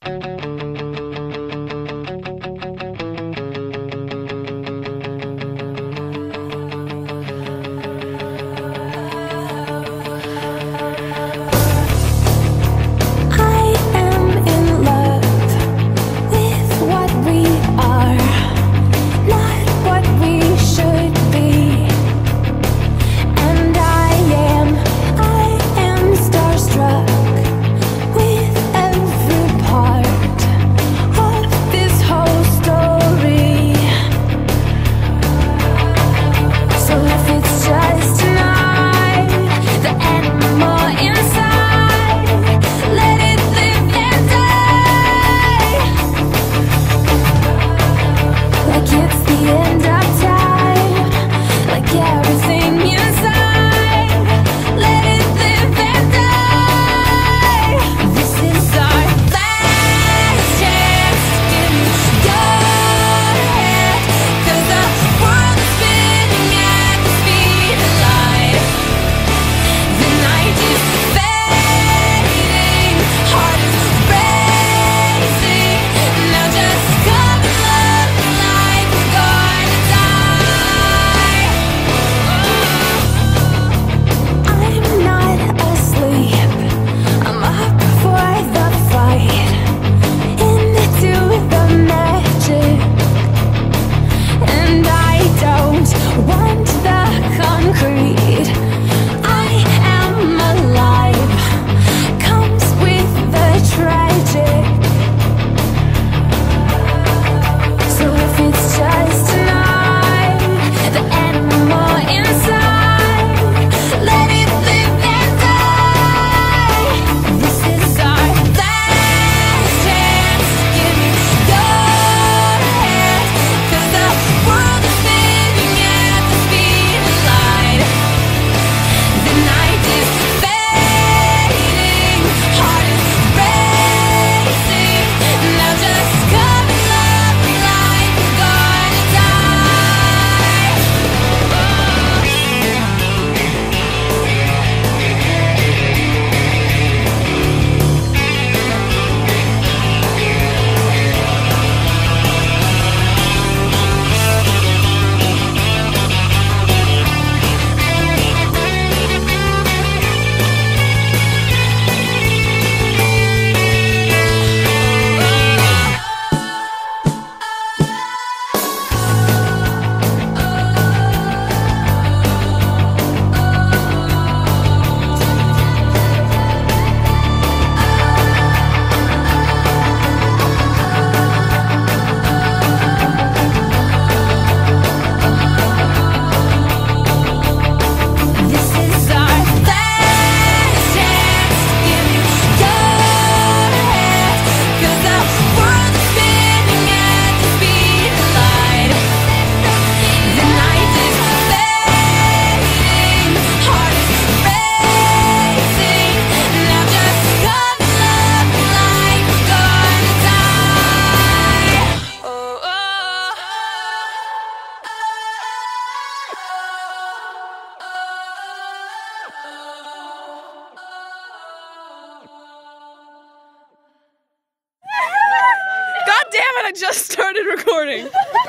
I just started recording.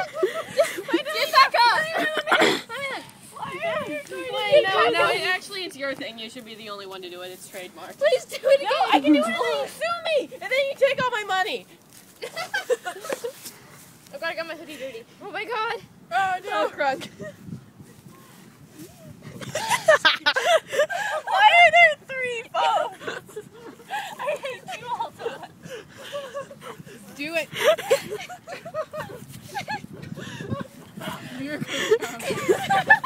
Get back up! Wait, no, actually it's your thing. You should be the only one to do it. It's trademarked. Please do it again! No, I can do it. Sue me! And then you take all my money. Oh god, I got my hoodie dirty. Oh my god! Oh no, Crunk. Why are there 3 phones? I hate you all so much. Do it. You're